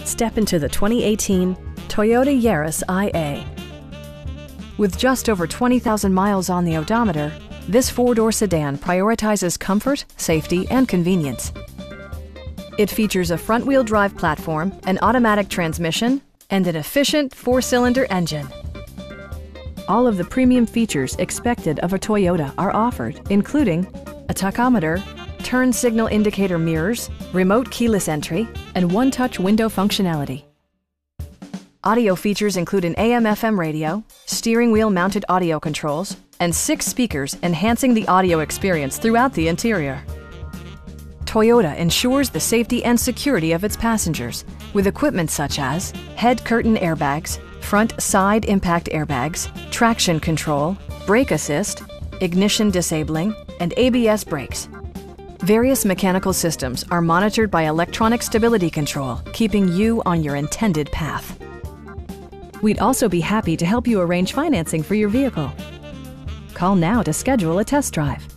Step into the 2018 Toyota Yaris IA. With just over 20,000 miles on the odometer, this four-door sedan prioritizes comfort, safety, and convenience. It features a front-wheel drive platform, an automatic transmission, and an efficient four-cylinder engine. All of the premium features expected of a Toyota are offered, including a tachometer, turn signal indicator mirrors, remote keyless entry, and one-touch window functionality. Audio features include an AM/FM radio, steering wheel mounted audio controls, and 6 speakers enhancing the audio experience throughout the interior. Toyota ensures the safety and security of its passengers with equipment such as head curtain airbags, front side impact airbags, traction control, brake assist, ignition disabling, and ABS brakes. Various mechanical systems are monitored by electronic stability control, keeping you on your intended path. We'd also be happy to help you arrange financing for your vehicle. Call now to schedule a test drive.